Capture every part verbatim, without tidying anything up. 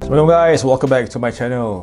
Assalamualaikum guys, welcome back to my channel.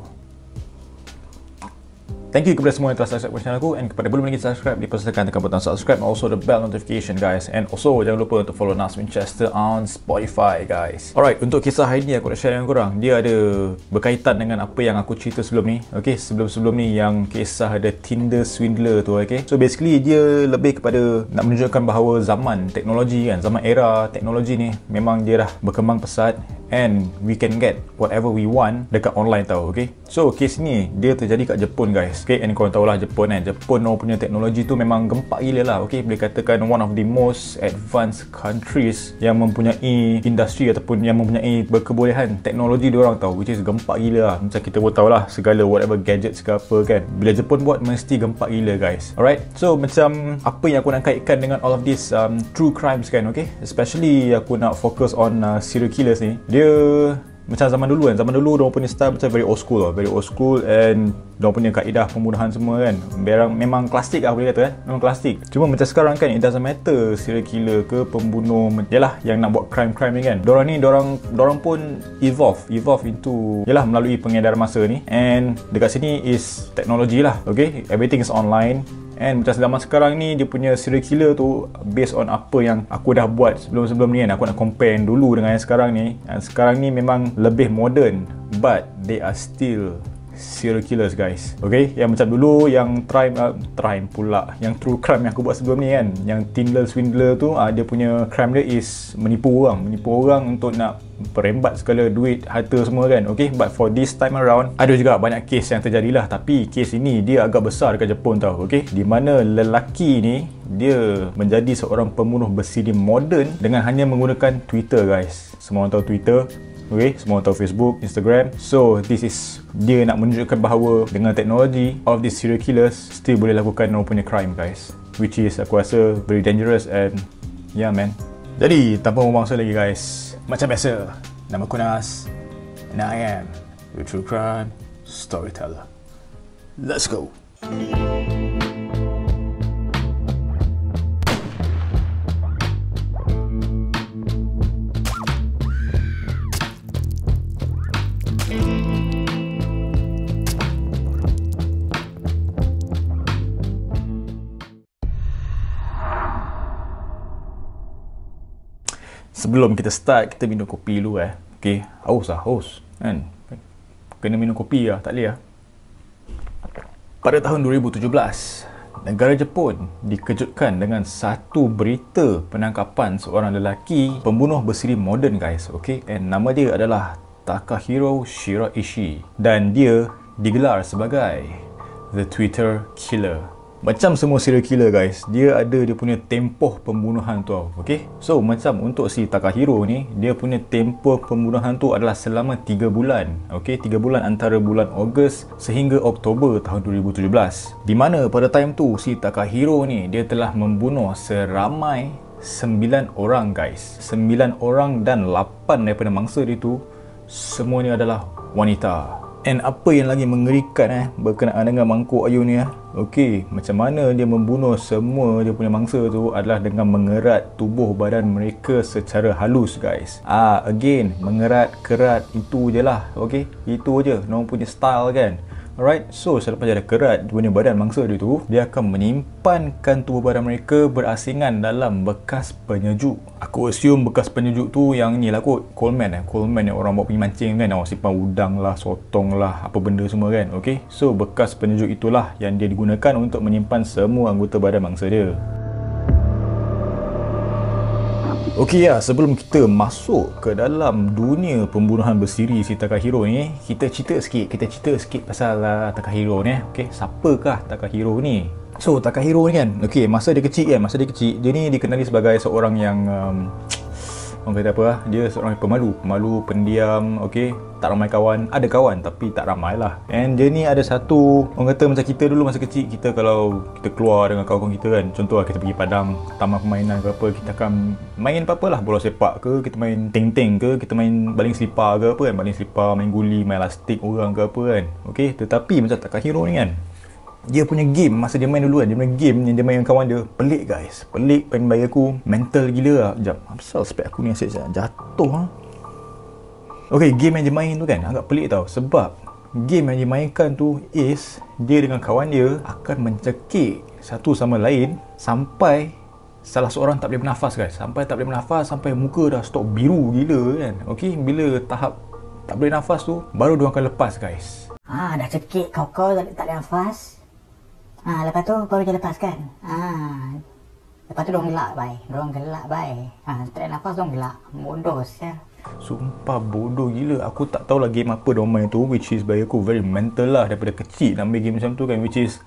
Thank you kepada semua yang telah subscribe ke channel aku, and kepada belum lagi subscribe, dipersilakan tekan butang subscribe, also the bell notification guys, and also jangan lupa untuk follow Nas Winchester on Spotify guys. Alright, untuk kisah hari ni aku nak share dengan korang, dia ada berkaitan dengan apa yang aku cerita sebelum ni. Okay, sebelum-sebelum ni yang kisah ada Tinder swindler tu. Okay, so basically dia lebih kepada nak menunjukkan bahawa zaman teknologi kan, zaman era teknologi ni memang dia dah berkembang pesat, and we can get whatever we want dekat online tau. Okay, so case ni dia terjadi kat Jepun guys. Okay, and korang tahulah Jepun kan, Jepun orang punya teknologi tu memang gempak gila lah. Okay, boleh katakan one of the most advanced countries yang mempunyai industri ataupun yang mempunyai berkebolehan teknologi diorang tau, which is gempak gila lah. Macam kita pun tahulah segala whatever gadgets ke apa kan, bila Jepun buat mesti gempak gila guys. Alright, so macam apa yang aku nak kaitkan dengan all of this um, true crimes kan. Okay, especially aku nak fokus on uh, serial killers ni. Dia macam zaman dulu kan, zaman dulu diorang punya style macam very old school lah, very old school, and diorang punya kaedah pembunuhan semua kan, Berang, memang klasik lah boleh kata kan, memang klasik. Cuma macam sekarang kan, it doesn't matter serial killer ke pembunuh, yalah yang nak buat crime-crime ni kan, diorang ni, diorang, diorang pun evolve, evolve into, yalah melalui pengedaran masa ni, and dekat sini is teknologi lah. Okay, everything is online. And macam zaman sekarang ni, dia punya serial killer tu based on apa yang aku dah buat sebelum-sebelum ni kan, aku nak compare yang dulu dengan yang sekarang ni. Dan sekarang ni memang lebih modern, but they are still serial killers guys. Okay, yang macam dulu yang crime uh, crime pula yang true crime yang aku buat sebelum ni kan, yang Tinder swindler tu, uh, dia punya crime dia is menipu orang, menipu orang untuk nak perembat segala duit, harta semua kan. Okay, but for this time around ada juga banyak kes yang terjadilah, tapi kes ini dia agak besar dekat Jepun tau. Okay, di mana lelaki ni dia menjadi seorang pembunuh bersiri moden dengan hanya menggunakan Twitter guys. Semua orang tahu Twitter. Okay, semua tahu Facebook, Instagram. So this is, dia nak menunjukkan bahawa dengan teknologi, all of these serial killers still boleh lakukan orang punya crime guys, which is aku rasa very dangerous. And yeah man, jadi tanpa membangsa lagi guys, macam biasa, nama aku Nas, and I am your true crime storyteller. Let's go. Sebelum kita start, kita minum kopi dulu eh. Okay, haus lah, haus kan, kena minum kopi lah, tak boleh lah. Pada tahun dua ribu tujuh belas, negara Jepun dikejutkan dengan satu berita penangkapan seorang lelaki pembunuh bersiri moden guys. Okay, and nama dia adalah Takahiro Shiraishi, dan dia digelar sebagai The Twitter Killer. Macam semua serial killer guys, dia ada dia punya tempoh pembunuhan tu tau. Okay, so macam untuk si Takahiro ni, dia punya tempoh pembunuhan tu adalah selama tiga bulan. Okay, tiga bulan antara bulan Ogos sehingga Oktober tahun dua ribu tujuh belas, di mana pada time tu si Takahiro ni dia telah membunuh seramai sembilan orang guys. Sembilan orang, dan lapan daripada mangsa dia tu semuanya adalah wanita. And apa yang lagi mengerikan eh, berkenaan dengan mangkuk ayu ni eh. Okay, macam mana dia membunuh semua dia punya mangsa tu adalah dengan mengerat tubuh badan mereka secara halus guys. Ah, again, mengerat, kerat, itu je lah. Okay, itu je, orang punya style kan. Alright, so selepas dia dah kerat punya badan mangsa dia tu, dia akan menyimpankan tubuh badan mereka berasingan dalam bekas penyejuk. Aku assume bekas penyejuk tu yang ni lah kot, Coleman eh, Coleman yang orang bawa pergi mancing kan, orang simpan udang lah, sotong lah, apa benda semua kan. Okay, so bekas penyejuk itulah yang dia digunakan untuk menyimpan semua anggota badan mangsa dia. Okey ya, sebelum kita masuk ke dalam dunia pembunuhan bersiri si Takahiro ni, kita cerita sikit, kita cerita sikit pasal uh, Takahiro ni. Okey, siapakah Takahiro ni? So, Takahiro ni kan, okey, masa dia kecil kan, masa dia kecil, dia ni dikenali sebagai seorang yang um, orang kata apa lah, dia seorang yang pemalu, pemalu, pendiam, okey, tak ramai kawan, ada kawan tapi tak ramai lah. And dia ni ada satu, orang kata macam kita dulu masa kecil, kita kalau kita keluar dengan kawan-kawan kita kan, contoh lah kita pergi padang, taman permainan ke apa, kita akan main apa-apa lah, bola sepak ke, kita main ting-ting ke, kita main baling selipar ke apa kan, baling selipar, main guli, main elastik orang ke apa kan. Okey, tetapi macam Takahiro ni kan, dia punya game masa dia main dulu kan, dia punya game yang dia main dengan kawan dia pelik guys, pelik, pengen bagi aku mental gila lah. Sekejap, apa spek aku ni asyik jatuh ha? Okay, game yang dia main tu kan agak pelik tau. Sebab game yang dia mainkan tu is dia dengan kawan dia akan mencekik satu sama lain sampai salah seorang tak boleh bernafas guys. Sampai tak boleh bernafas, sampai muka dah stop biru gila kan. Okay, bila tahap tak boleh nafas tu, baru dia akan lepas guys. Ah, dah cekik kau-kau tak, tak boleh nafas. Ah, lepas tu baru dia lepas kan. Ah, lepas tu diorang gelak bye. Diorang gelak bye. Ah, tak boleh nafas diorang gelak. Bodoh sial. Sumpah bodoh gila. Aku tak tahulah game apa diorang main tu, which is bagi aku very mental lah. Daripada kecil nak main game macam tu kan, which is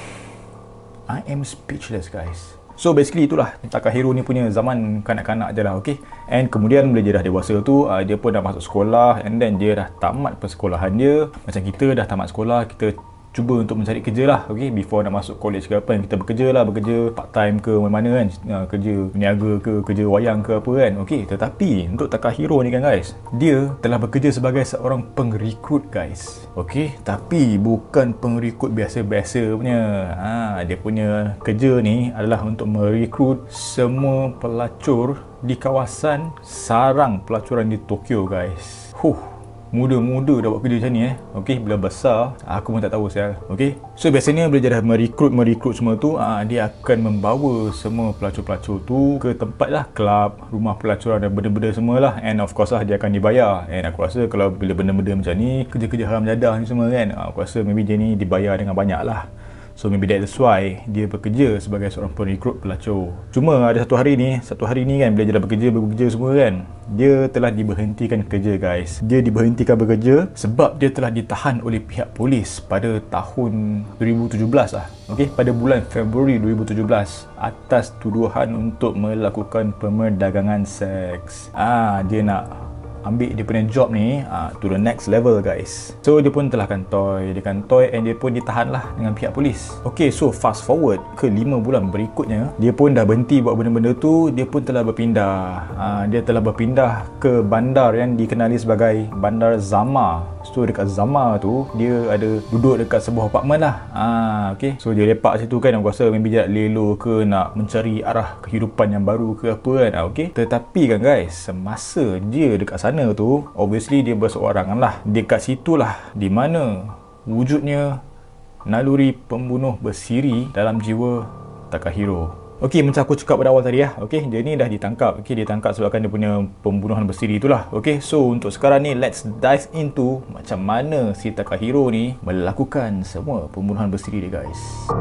I am speechless guys. So basically itulah Takahiro ni punya zaman kanak-kanak je lah, okay. And kemudian bila dia dah dewasa tu, uh, dia pun dah masuk sekolah, and then dia dah tamat persekolahan dia. Macam kita dah tamat sekolah, kita cuba untuk mencari kerja lah, okay. Before nak masuk college ke apa kan, kita bekerja lah, bekerja part time ke mana-mana kan, uh, kerja peniaga ke, kerja wayang ke apa kan, okay. Tetapi untuk Takahiro ni kan guys, dia telah bekerja sebagai seorang pengrekrut guys, okay. Tapi bukan pengrekrut biasa-biasa punya. ha, Dia punya kerja ni adalah untuk merekrut semua pelacur di kawasan sarang pelacuran di Tokyo guys. Huh, muda-muda dah buat kerja macam ni eh. Okey, bila besar aku pun tak tahu sial. Okey. So biasanya bila dia dah merekrut merekrut semua tu, aa, dia akan membawa semua pelacur-pelacur tu ke tempat lah, kelab, rumah pelacuran dan benda-benda semualah. And of course lah dia akan dibayar. And aku rasa kalau bila benda-benda macam ni, kerja-kerja haram jadah ni semua kan, aku rasa maybe dia ni dibayar dengan banyak lah. So maybe that's why dia bekerja sebagai seorang perekrut pelacur. Cuma ada satu hari ni, satu hari ni kan, bila dia dah bekerja, bekerja semua kan, dia telah diberhentikan kerja guys. Dia diberhentikan bekerja sebab dia telah ditahan oleh pihak polis pada tahun dua ribu tujuh belas lah. Okey, pada bulan Februari dua ribu tujuh belas atas tuduhan untuk melakukan pemerdagangan seks. Ah, dia nak ambil dia punya job ni uh, to the next level guys. So dia pun telah kantoi, dia kantoi and dia pun ditahan lah dengan pihak polis. Okay, so fast forward ke lima bulan berikutnya, dia pun dah berhenti buat benda-benda tu. Dia pun telah berpindah, uh, dia telah berpindah ke bandar yang dikenali sebagai Bandar Zama. So dekat Zama tu, dia ada duduk dekat sebuah apartmen lah. uh, Okay, so dia lepak situ kan. Aku rasa maybe dia nak lelo ke, nak mencari arah kehidupan yang baru ke apa kan. uh, Okay, tetapi kan guys, semasa dia dekat sana tu, obviously dia berseorangan lah. Dekat situlah di mana wujudnya naluri pembunuh bersiri dalam jiwa Takahiro. Okey, macam aku cakap pada awal tadi lah. Okey, dia ni dah ditangkap. Okey, ditangkap sebabkan dia punya pembunuhan bersiri itulah. Okey, so untuk sekarang ni let's dive into macam mana si Takahiro ni melakukan semua pembunuhan bersiri dia guys.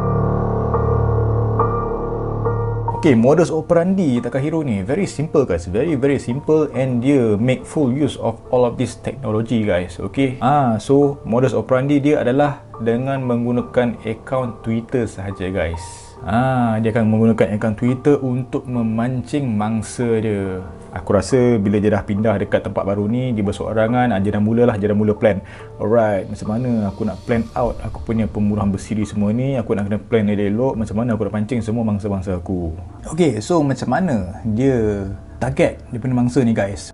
Okay, modus operandi Takahiro ni very simple guys, very very simple, and dia make full use of all of this technology guys. Okay, ah so modus operandi dia adalah dengan menggunakan akaun Twitter sahaja guys. Ah, dia akan menggunakan akaun Twitter untuk memancing mangsa dia. Aku rasa bila dia dah pindah dekat tempat baru ni, dia berseorangan, dia dah mulalah, dia dah mula plan. Alright, macam mana aku nak plan out aku punya pembunuhan bersiri semua ni. Aku nak kena plan elok-elok macam mana aku nak pancing semua mangsa-mangsa aku. Okay, so macam mana dia target dia punya mangsa ni guys.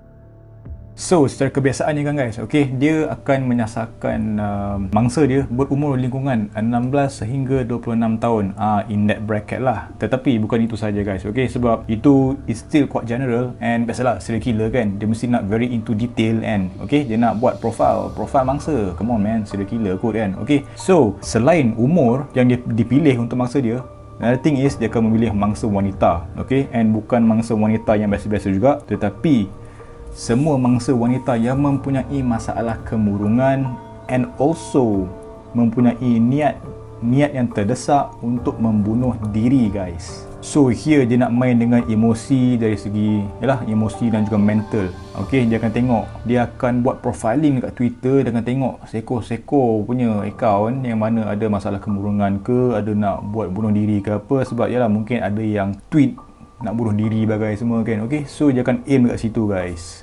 So secara kebiasaan ni kan guys, okay, dia akan menyasarkan uh, mangsa dia berumur lingkungan enam belas sehingga dua puluh enam tahun, uh, in that bracket lah. Tetapi bukan itu saja guys, okay, sebab itu is still quite general. And biasalah serial killer kan, dia mesti nak very into detail and okay, dia nak buat profile profile mangsa. Come on man, serial killer kot kan. Okay, so selain umur yang dia dipilih untuk mangsa dia, another thing is dia akan memilih mangsa wanita. Okay, and bukan mangsa wanita yang biasa-biasa juga, tetapi semua mangsa wanita yang mempunyai masalah kemurungan and also mempunyai niat niat yang terdesak untuk membunuh diri guys. So here dia nak main dengan emosi dari segi yalah emosi dan juga mental. Okey, dia akan tengok, dia akan buat profiling dekat Twitter, dia akan tengok seko-seko punya akaun yang mana ada masalah kemurungan ke, ada nak buat bunuh diri ke apa, sebab yalah mungkin ada yang tweet nak bunuh diri bagai semua kan. Okay, so dia akan aim dekat situ guys.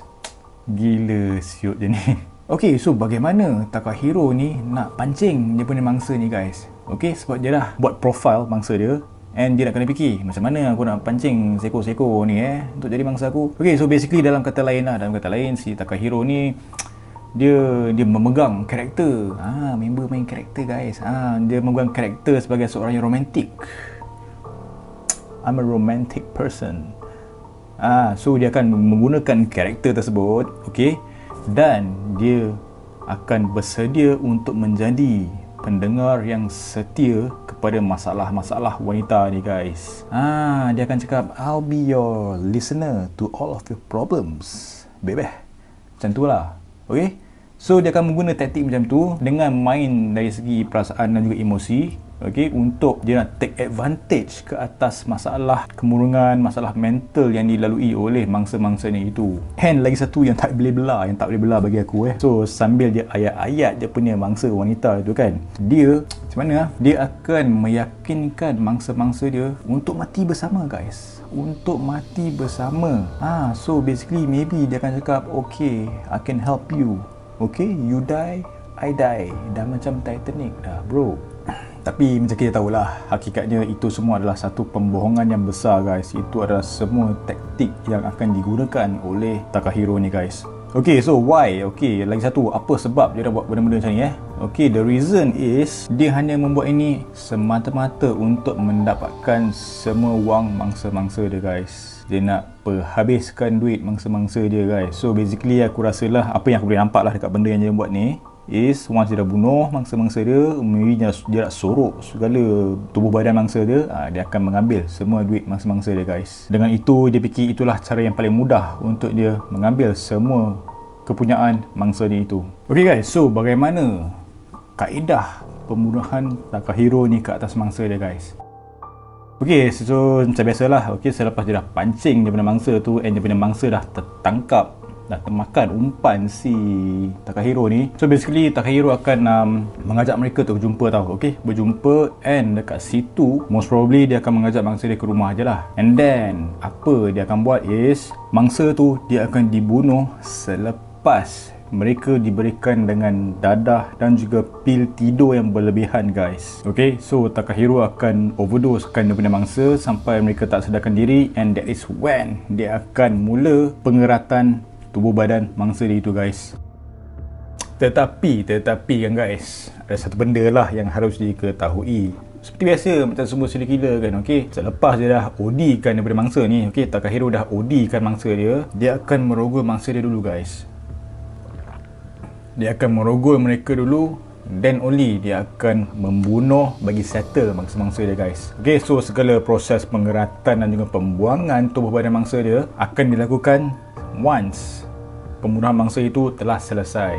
Gila siut je ni. Okay, so bagaimana Takahiro ni nak pancing dia punya mangsa ni guys. Okay, sebab dia dah buat profile mangsa dia, and dia nak kena fikir macam mana aku nak pancing seko-seko ni eh untuk jadi mangsa aku. Okay, so basically dalam kata lain lah, dalam kata lain si Takahiro ni dia dia memegang karakter. Ah, member main karakter guys. Ah, dia memegang karakter sebagai seorang yang romantik. I'm a romantic person. Ah, so dia akan menggunakan karakter tersebut, okay, dan dia akan bersedia untuk menjadi pendengar yang setia kepada masalah-masalah wanita ni guys. Ah, dia akan cakap, I'll be your listener to all of your problems, baby. Macam tu lah. Okay, so dia akan mengguna taktik macam tu dengan main dari segi perasaan dan juga emosi. Okay, untuk dia nak take advantage ke atas masalah kemurungan, masalah mental yang dilalui oleh mangsa-mangsa ni itu. And lagi satu yang tak boleh belah, yang tak boleh belah bagi aku eh. So sambil dia ayat-ayat dia punya mangsa wanita itu kan, dia macam mana lah, dia akan meyakinkan mangsa-mangsa dia untuk mati bersama guys. Untuk mati bersama. Ah, so basically maybe dia akan cakap, okay, I can help you. Okay, you die, I die. Dah macam Titanic dah bro. Tapi macam kita tahulah, hakikatnya itu semua adalah satu pembohongan yang besar guys. Itu adalah semua taktik yang akan digunakan oleh Takahiro ni guys. Okay, so why? Okay, lagi satu, apa sebab dia dah buat benda-benda macam ni eh? Okay, the reason is dia hanya membuat ini semata-mata untuk mendapatkan semua wang mangsa-mangsa dia guys. Dia nak perhabiskan duit mangsa-mangsa dia guys. So basically aku rasalah apa yang aku boleh nampak lah dekat benda yang dia buat ni is, once dia dah bunuh mangsa-mangsa dia, maybe dia, dia nak sorok segala tubuh badan mangsa dia, aa, dia akan mengambil semua duit mangsa-mangsa dia guys. Dengan itu dia fikir itulah cara yang paling mudah untuk dia mengambil semua kepunyaan mangsa dia itu. Ok guys, so bagaimana kaedah pembunuhan Takahiro ni ke atas mangsa dia guys? Ok, so macam biasalah, ok, selepas dia dah pancing dia punya mangsa tu and dia punya mangsa dah tertangkap, dah termakan umpan si Takahiro ni. So basically Takahiro akan um, mengajak mereka tu berjumpa tau. Okay, berjumpa and dekat situ most probably dia akan mengajak mangsa dia ke rumah je lah. And then apa dia akan buat is, mangsa tu dia akan dibunuh selepas mereka diberikan dengan dadah dan juga pil tidur yang berlebihan guys. Okay, so Takahiro akan overdosekan dia punya mangsa sampai mereka tak sedarkan diri, and that is when dia akan mula pengeratan tubuh badan mangsa dia itu guys. Tetapi, tetapi kan guys, ada satu benda lah yang harus diketahui. Seperti biasa macam semua serial killer kan, okey. Selepas dia dah O D kan daripada mangsa ni, okey, Takahiro dah O D kan mangsa dia, dia akan merogol mangsa dia dulu guys. Dia akan merogol mereka dulu, then only dia akan membunuh bagi settle mangsa-mangsa dia guys. Okay, so segala proses pengeratan dan juga pembuangan tubuh badan mangsa dia akan dilakukan once pembunuhan mangsa itu telah selesai.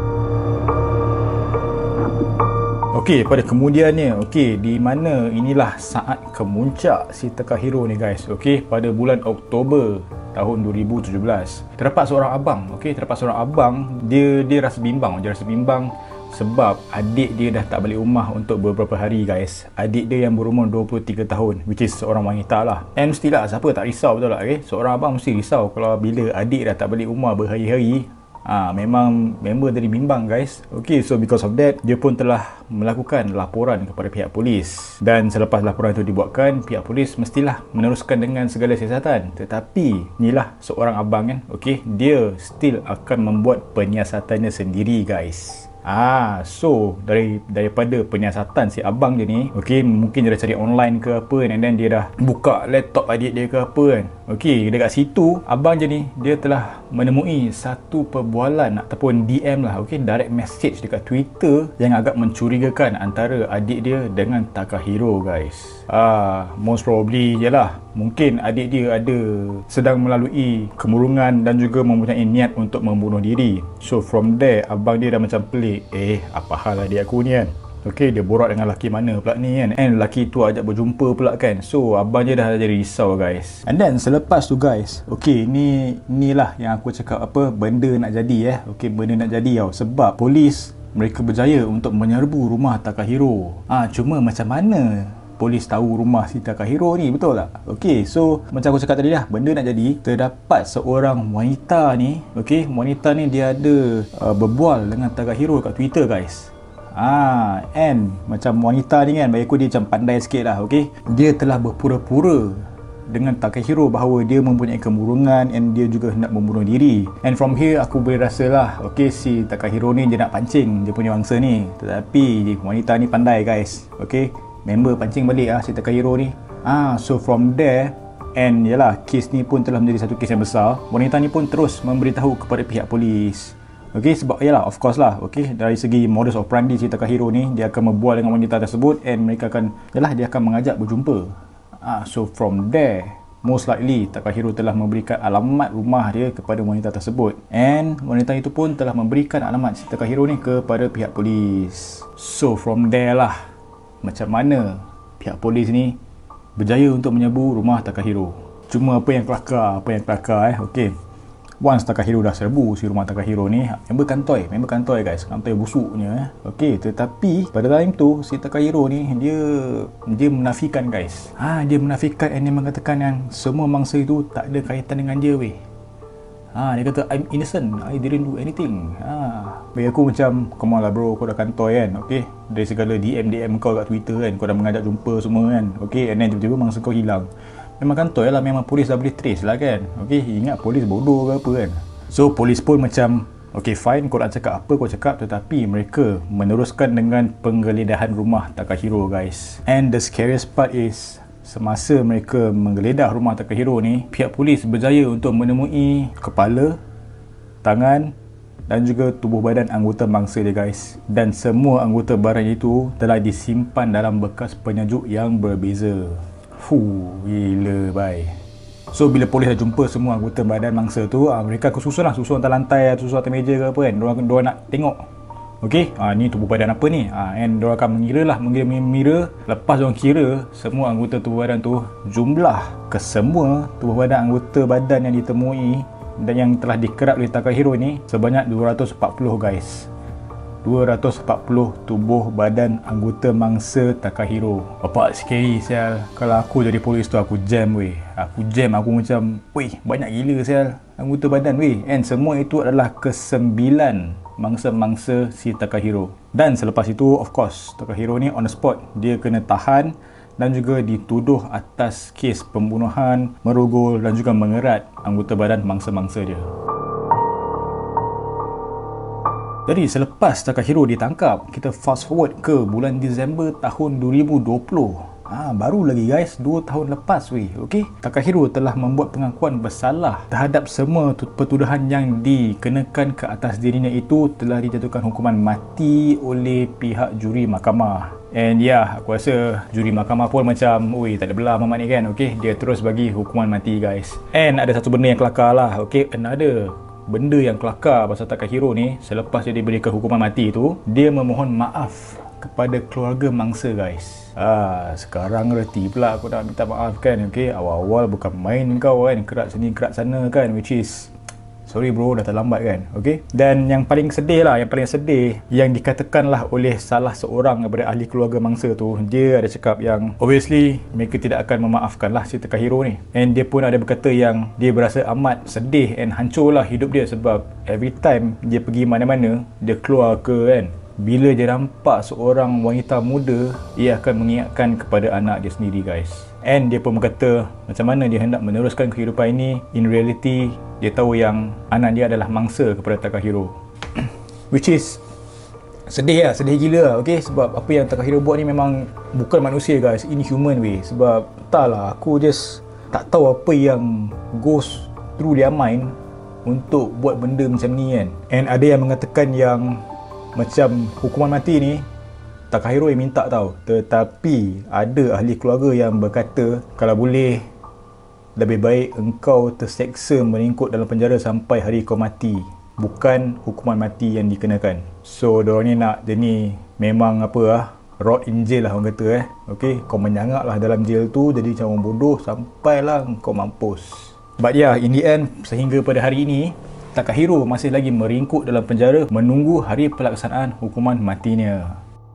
Okey, pada kemudiannya, okey, di mana inilah saat kemuncak si Takahiro ni guys. Okey, pada bulan Oktober tahun dua ribu tujuh belas, terdapat seorang abang, okey, terdapat seorang abang, dia dia rasa bimbang, dia rasa bimbang sebab adik dia dah tak balik rumah untuk beberapa hari guys. Adik dia yang berumur dua puluh tiga tahun, which is seorang wanita lah. And mestilah, siapa tak risau, betul tak? Okay? Seorang abang mesti risau kalau bila adik dah tak balik rumah berhari-hari. Ah, memang member dari bimbang guys. Okay, so because of that, dia pun telah melakukan laporan kepada pihak polis. Dan selepas laporan itu dibuatkan, pihak polis mestilah meneruskan dengan segala siasatan. Tetapi inilah seorang abang kan, okay, dia still akan membuat penyiasatannya sendiri guys. Ah, so dari daripada penyiasatan si abang dia ni, okey, mungkin dia dah cari online ke apa, and then dia dah buka laptop adik dia ke apa kan. Okey, dekat situ abang je ni dia telah menemui satu perbualan ataupun D M lah, okey, direct message dekat Twitter yang agak mencurigakan antara adik dia dengan Takahiro guys. Ah, most probably je lah, mungkin adik dia ada sedang melalui kemurungan dan juga mempunyai niat untuk membunuh diri. So from there abang dia dah macam pelik, eh apa hal adik aku ni kan. Okay, dia borak dengan lelaki mana pula ni kan, and lelaki tu ajak berjumpa pula kan. So abang dia dah jadi risau guys. And then selepas tu guys, okay, ni ni lah yang aku cakap apa, benda nak jadi eh. Okay, benda nak jadi tau. Sebab polis mereka berjaya untuk menyerbu rumah Takahiro. Ah, cuma macam mana polis tahu rumah si Takahiro ni, betul tak? Okey, so macam aku cakap tadi dah, benda nak jadi, terdapat seorang wanita ni, okey, wanita ni dia ada uh, berbual dengan Takahiro kat Twitter guys. Ah, and macam wanita ni kan, bagi aku dia macam pandai sikit lah, okey. Dia telah berpura-pura dengan Takahiro bahawa dia mempunyai kemurungan and dia juga hendak membunuh diri. And from here aku boleh rasa lah, okey, si Takahiro ni dia nak pancing dia punya mangsa ni. Tetapi wanita ni pandai guys, okey. Member pancing balik lah si Takahiro ni. Ah, so from there, and yalah, kes ni pun telah menjadi satu kes yang besar. Wanita ni pun terus memberitahu kepada pihak polis. Okey, sebab yalah, of course lah, okey, dari segi modus operandi si Takahiro ni, dia akan berbual dengan wanita tersebut and mereka akan, yalah, dia akan mengajak berjumpa. Ah, so from there, most likely Takahiro telah memberikan alamat rumah dia kepada wanita tersebut, and wanita itu pun telah memberikan alamat si Takahiro ni kepada pihak polis. So from there lah, macam mana pihak polis ni berjaya untuk menyebu rumah Takahiro. Cuma apa yang kelakar, apa yang kelakar eh, okey. Once Takahiro dah serbu si rumah Takahiro ni, member kantoi, member kantoi guys, kantoi busuknya eh. Okey, tetapi pada time tu si Takahiro ni dia dia menafikan guys. Ha, dia menafikan and dia mengatakan yang semua mangsa itu tak ada kaitan dengan dia weh. Ha, dia kata I'm innocent, I didn't do anything. Ha, bagi aku macam come on lah bro, kau dah kantoi kan. Okey, dari segala D M D M kau kat Twitter kan, kau dah mengajak jumpa semua kan. Okey, and then tiba-tiba mangsa kau hilang. Memang kantoi lah, memang polis dah boleh trace lah kan. Okey, ingat polis bodoh ke apa kan. So polis pun macam okey fine, kau nak cakap apa kau cakap, tetapi mereka meneruskan dengan penggeledahan rumah Takahiro guys. And the scariest part is, semasa mereka menggeledah rumah Takahiro ni, pihak polis berjaya untuk menemui kepala, tangan dan juga tubuh badan anggota mangsa dia guys. Dan semua anggota badan itu telah disimpan dalam bekas penyajuk yang berbeza. Fuh, gila bye. So bila polis dah jumpa semua anggota badan mangsa tu, ah, mereka akan susun lah, susun atas lantai, susun atas meja ke apa kan. Diorang, diorang nak tengok, okey, ah, ni tubuh badan apa ni, ah, and diorang akan mengira lah, mengira-mengira. Lepas diorang kira semua anggota tubuh badan tu, jumlah kesemua tubuh badan anggota badan yang ditemui dan yang telah dikerap oleh Takahiro ni sebanyak dua ratus empat puluh guys. dua ratus empat puluh tubuh badan anggota mangsa Takahiro. Bapak scary sial. Kalau aku jadi polis tu, aku jam weh. Aku jam, aku macam weh, banyak gila sial anggota badan weh. And semua itu adalah kesembilan mangsa-mangsa si Takahiro. Dan selepas itu of course Takahiro ni on the spot, dia kena tahan dan juga dituduh atas kes pembunuhan, merogol dan juga mengerat anggota badan mangsa-mangsa dia. Jadi selepas Takahiro ditangkap, kita fast forward ke bulan Disember tahun dua ribu dua puluh. Ah, baru lagi guys, dua tahun lepas weh. Okey, Takahiro telah membuat pengakuan bersalah terhadap semua pertuduhan yang dikenakan ke atas dirinya itu telah dijatuhkan hukuman mati oleh pihak juri mahkamah. And ya, yeah, aku rasa juri mahkamah pun macam, oi, tak ada belah mamat ni kan. Okey, dia terus bagi hukuman mati guys. And ada satu benda yang kelakar lah. Okey, another benda yang kelakar pasal Takahiro ni, selepas dia diberikan hukuman mati tu, dia memohon maaf kepada keluarga mangsa guys. Ah, sekarang reti pula aku nak minta maaf kan. Okey, awal-awal bukan main kau kan, kerat sini kerat sana kan, which is sorry bro, dah terlambat kan. Okey. Dan yang paling sedih lah, yang paling sedih yang dikatakanlah oleh salah seorang daripada ahli keluarga mangsa tu, dia ada cakap yang obviously mereka tidak akan memaafkan lah si Takahiro ni. And dia pun ada berkata yang dia berasa amat sedih and hancur lah hidup dia, sebab every time dia pergi mana-mana, dia keluar ke kan, bila dia nampak seorang wanita muda, ia akan mengingatkan kepada anak dia sendiri guys. And dia pun berkata macam mana dia hendak meneruskan kehidupan ini. In reality, dia tahu yang anak dia adalah mangsa kepada Takahiro. Which is sedih lah, sedih gila lah. Okay, sebab apa yang Takahiro buat ni memang bukan manusia guys, inhuman way. Sebab entahlah, aku just tak tahu apa yang goes through their mind untuk buat benda macam ni kan. And ada yang mengatakan yang macam hukuman mati ni Takahiro yang minta tau, tetapi ada ahli keluarga yang berkata kalau boleh lebih baik engkau terseksa meringkuk dalam penjara sampai hari kau mati, bukan hukuman mati yang dikenakan. So diorang ni nak, dia ni memang apa lah, rot in jail lah orang kata eh. Okay, kau menyangak lah dalam jail tu, jadi macam orang bodoh sampailah kau mampus. But ya, yeah, in the end, sehingga pada hari ini Takahiro masih lagi meringkuk dalam penjara menunggu hari pelaksanaan hukuman matinya.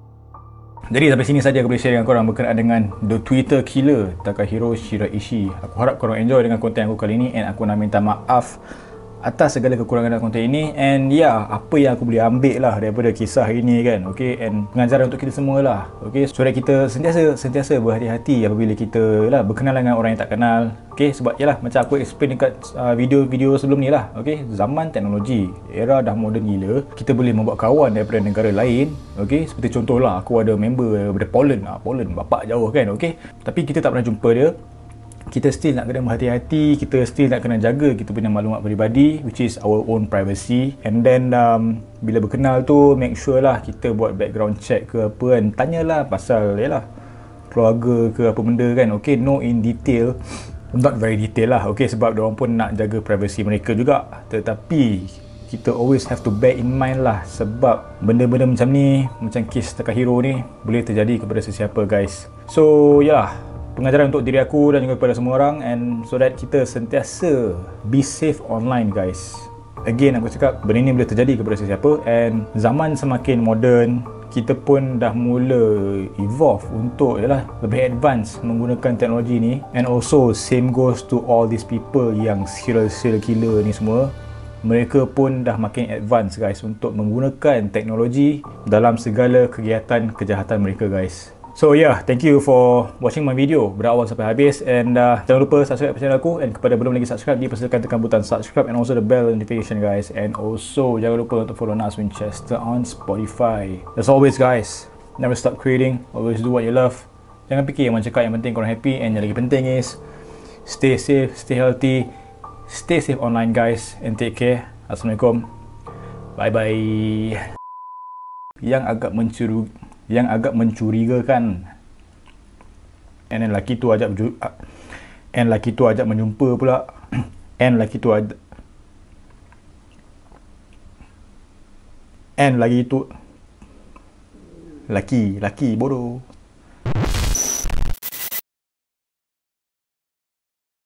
Jadi sampai sini saja aku boleh share dengan korang berkenaan dengan The Twitter Killer Takahiro Shiraishi. Aku harap korang enjoy dengan konten aku kali ini, and aku nak minta maaf atas segala kekurangan dalam konten ini. And ya, yeah, apa yang aku boleh ambil lah daripada kisah ini kan, okay, and pengajaran untuk kita semua lah, okay, supaya kita sentiasa sentiasa berhati-hati apabila kita lah berkenalan dengan orang yang tak kenal. Okay, sebab yalah, macam aku explain dekat uh, video-video sebelum ni lah, okay, zaman teknologi, era dah moden gila, kita boleh membuat kawan daripada negara lain. Okay, seperti contohlah aku ada member daripada Poland, ah, Poland bapak jauh kan, okay, tapi kita tak pernah jumpa dia. kita still nak kena berhati-hati, kita still nak kena jaga kita punya maklumat peribadi, which is our own privacy. And then um, bila berkenal tu, make sure lah kita buat background check ke apa kan, tanyalah pasal yalah keluarga ke apa benda kan. Okay, know in detail, not very detail lah, okay, sebab diorang pun nak jaga privacy mereka juga. Tetapi kita always have to bear in mind lah, sebab benda-benda macam ni, macam kes Takahiro ni, boleh terjadi kepada sesiapa guys. So yalah, pengajaran untuk diri aku dan juga kepada semua orang, and so that kita sentiasa be safe online guys. Again aku cakap, benda ni boleh terjadi kepada sesiapa, and zaman semakin moden, kita pun dah mula evolve untuk yalah lebih advance menggunakan teknologi ni. And also same goes to all these people yang serial serial killer ni semua, mereka pun dah makin advance guys untuk menggunakan teknologi dalam segala kegiatan kejahatan mereka guys. So yeah, thank you for watching my video berawal sampai habis, and uh, jangan lupa subscribe channel aku, and kepada belum lagi subscribe, dipersilakan tekan butang subscribe and also the bell notification guys. And also jangan lupa untuk follow Nas Winchester on Spotify. As always guys, never stop creating, always do what you love. Jangan fikir yang cakap, yang penting korang happy, and yang lagi penting is stay safe, stay healthy, stay safe online guys, and take care. Assalamualaikum, bye bye. Yang agak mencuru yang agak mencurigakan, and then lelaki tu ajak and lelaki tu ajak menjumpa pula and lelaki tu ajak and lagi tu lelaki lelaki bodoh.